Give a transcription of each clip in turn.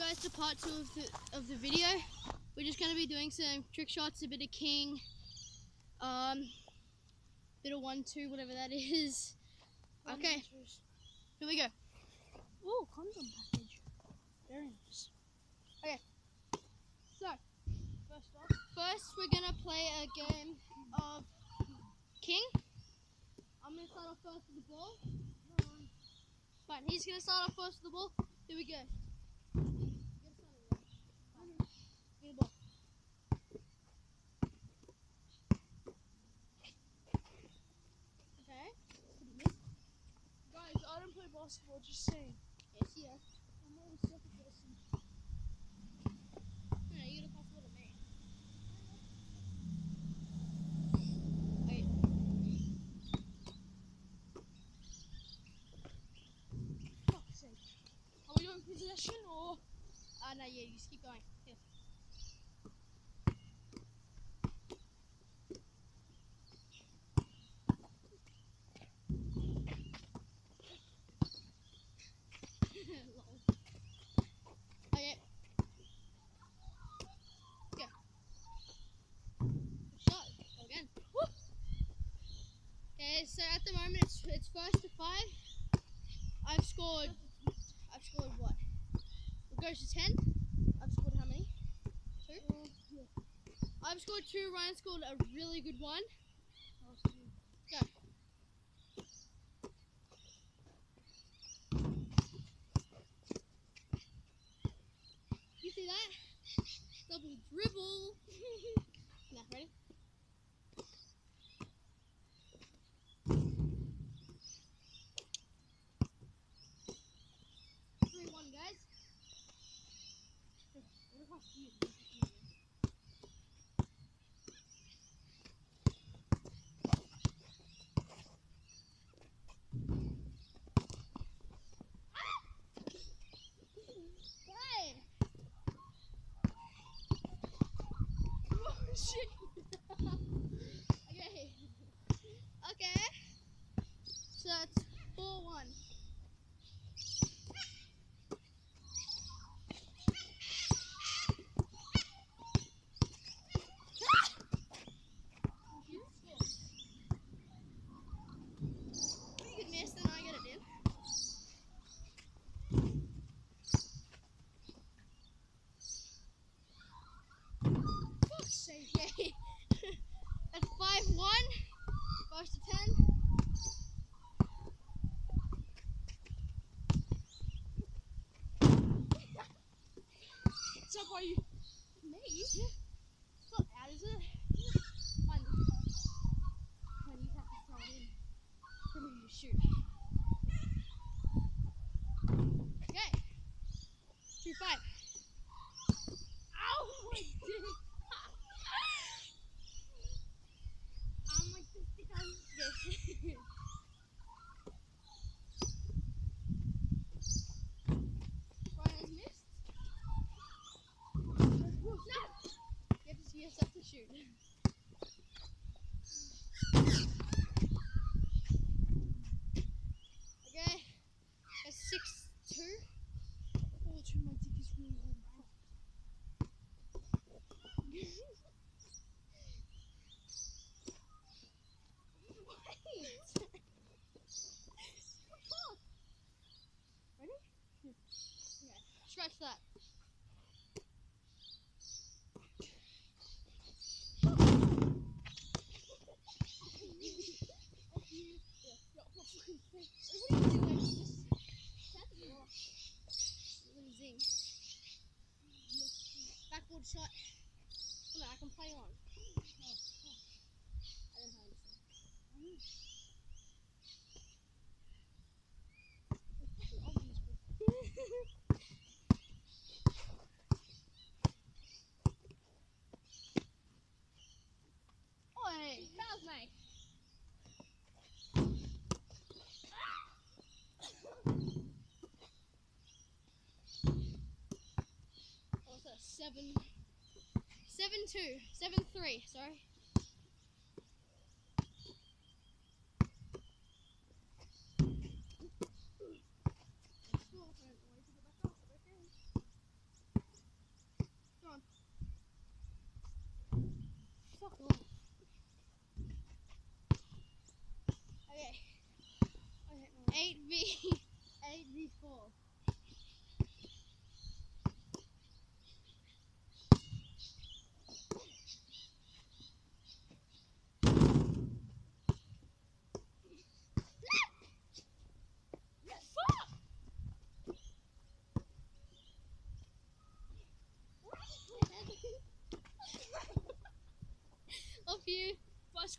guys to part 2 of the video. We're just going to be doing some trick shots, a bit of king, bit of 1-2, whatever that is. Okay, here we go. Oh, condom package. Very nice. Okay, so first we're going to play a game of king. I'm going to start off first with the ball. Fine, he's going to start off first with the ball. Here we go. Get a ball. Okay. Guys, I don't play basketball, just saying. Yes, yes. I'm not a soccer person. No, you're gonna pass the ball to me. Okay. Fuck's sake. Are we doing possession or? No, yeah, you just keep going. Here. Lol. Okay. Go. Good shot. Go again. Woo! Okay, so at the moment it's first to 5. I've scored what? It goes to 10. I've scored how many? 2? Yeah. I've scored 2. Ryan scored a really good one. Go. You see that? Double dribble. Now, ready? 3-1, guys. What across you? Hey! Oh, shit. Okay. Okay. So it's 4-1. You could miss, then I get it in. Fuck's sake. Okay. That's 5-1. Goes to 10. What's up, are you? Me? It's not out, is it? Fine. Fine, you have to throw it in for me to shoot. Okay. 2-5. Ow, my dick. I'm like 50,000. Okay. Ryan has missed. No! You have to shoot. Okay. That's 6-2. Oh, dude, my dick is really hard. Ready? Okay. Scratch that. What are you doing? Just tap it off. Little zing. Backboard shot. Come on, I can play on. I don't know. Oi, fouls, mate. What's that? 7-2. 7-3, sorry.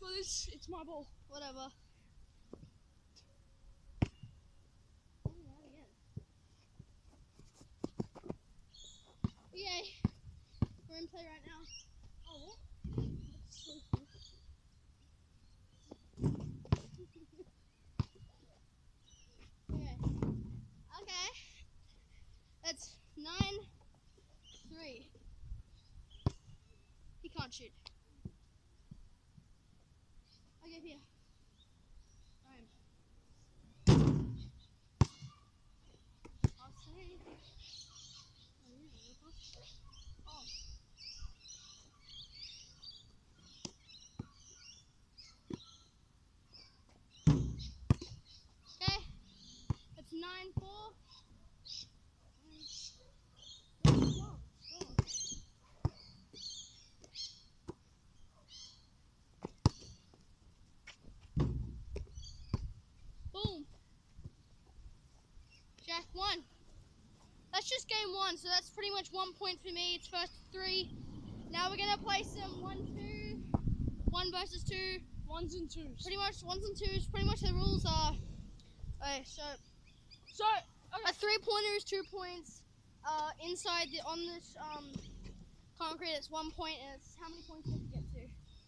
for this. It's my ball. Whatever. Yay. We're in play right now. Oh, what? That's so cool. Okay. That's 9-3. He can't shoot. Okay, here. Time. I'll say. Oh. Okay. That's 9-4. Boom. Jack won. That's just game one, so that's pretty much 1 point for me. It's first 3. Now we're gonna play some 1-2, 1 versus 2. Ones and twos. Pretty much 1s and 2s. Pretty much the rules are. Okay, so okay. a 3-pointer is 2 points. Inside on this concrete, it's 1 point, and it's how many points you have to get to.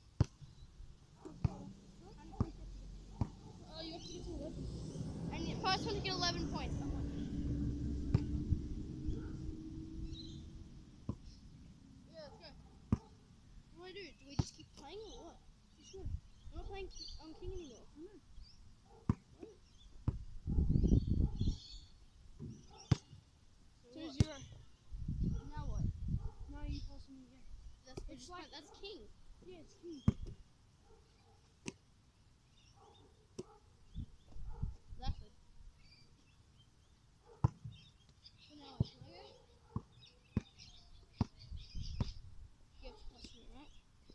You have to get to 11. And the first one to get 11 points. Yeah, let's go. What do? Do we just keep playing or what? Sure. I'm not playing King anymore. No. So 2-0. now what? No, you pass me again. That's King. Yeah, it's King. Exactly. So now what? Can I go? You have to pass me, right?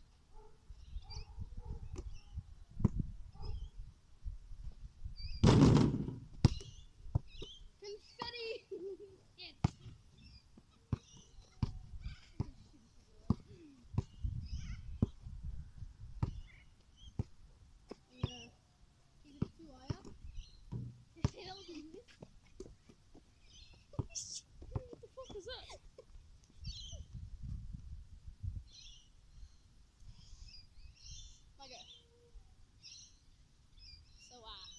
Confetti! Yes. Keep it too high up. Hell, did you miss? What the fuck is that? My go. So,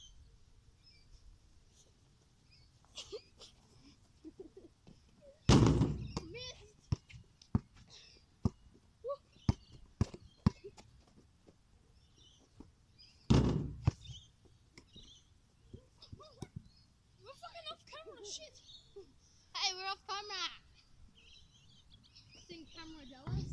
missed! We're fucking off camera, shit. Hey, we're off camera! Think camera jealous?